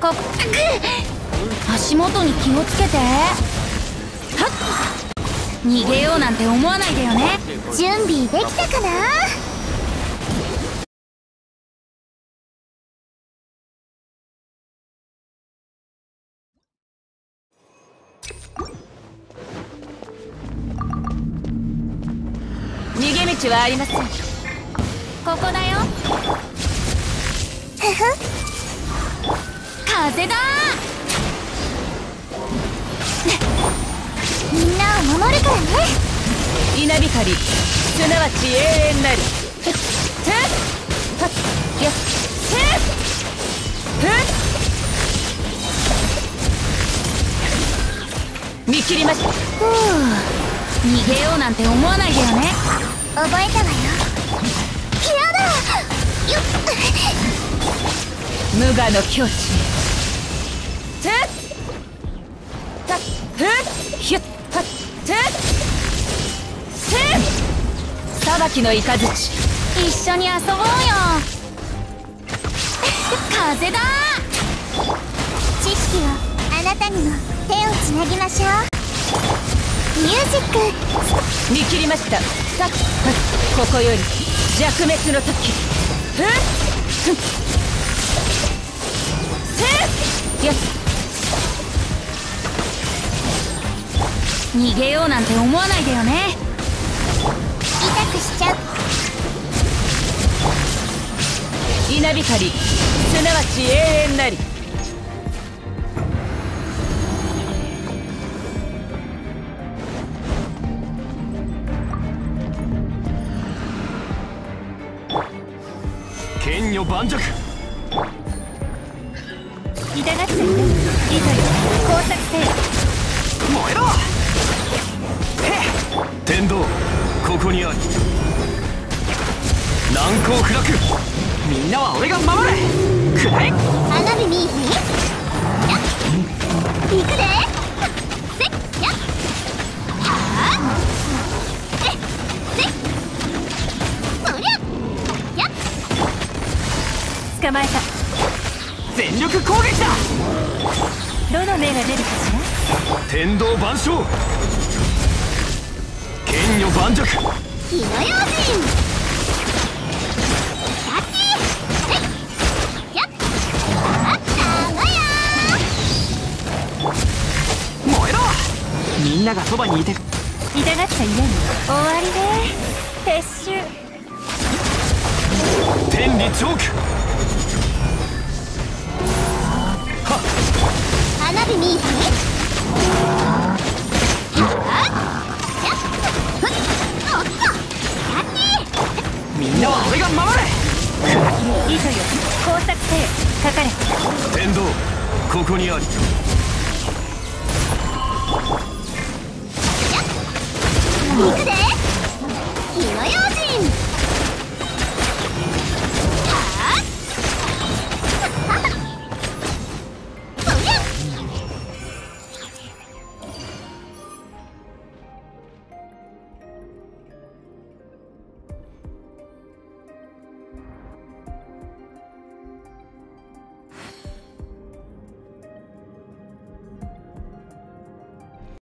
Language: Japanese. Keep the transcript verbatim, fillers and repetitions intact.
こっ足元に気をつけて。はっ逃げようなんて思わないでよね。 準備できたかな。 逃げ道はありません。ここだよ。 ふふ風だ。 みんなを守るからね。 稲光すなわち永遠なる。ふっはっよっせっふっ見切りました。ふう逃げようなんて思わないでよね。 覚えたわよ。やだよっ無我の境地。ふっはっふっひゅっはっふっせっ裁きの雷。一緒に遊ぼうよ。風だ。 知識をあなたにも手をつなぎましょう。ミュージック。 見切りました。さっここより弱滅の時。ふっふっせっよっ逃げようなんて思わないでよね。 痛くしちゃう。 稲光すなわち永遠なり。 剣女盤石。 痛がっちゃいない。いざよ工作せよ。 燃えろ。天道ここにあり。難攻不落。みんなは俺が守れ。くらえ。 花火見いひんやっ行くで。せっやっはあせっせっそりゃやっ捕まえた。 全力攻撃だ。 どの目が出るかしら。 天道万象。剣女盤石。 火の用心。キャッチせっやっあったわや燃えろ。みんながそばにいて。 痛がっちゃいない。終わりで撤収。 天理チョーク。 花火見いひんみんなは俺が守れ。 いざよ工作せよ。かかれ。 天道ここにあり。 行くで。